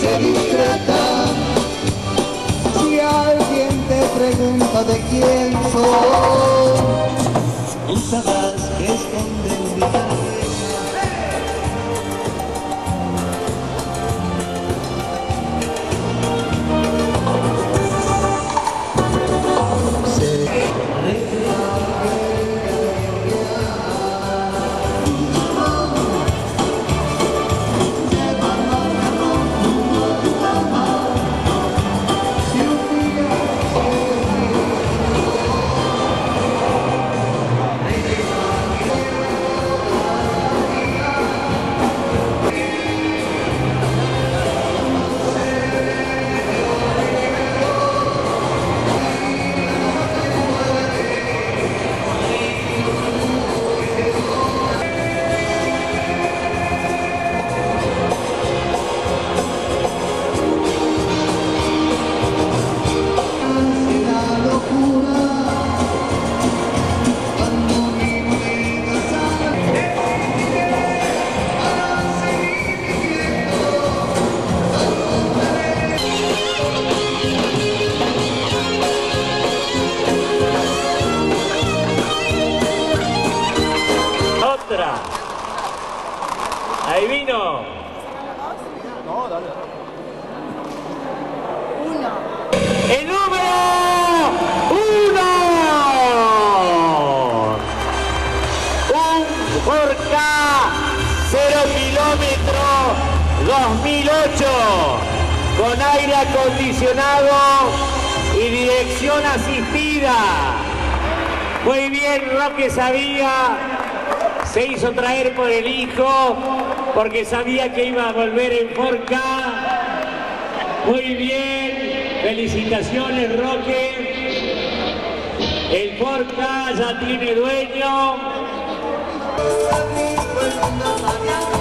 ser discreta. Si alguien te pregunta de quién soy, tú sabrás que esconde en mi Ahí vino. No, dale. El número 1. Un Ford Ka 0 kilómetros 2008 con aire acondicionado y dirección asistida. Muy bien, Roque sabía. Se hizo traer por el hijo, porque sabía que iba a volver en Ford Ka. Muy bien, felicitaciones, Roque. El Ford Ka ya tiene dueño.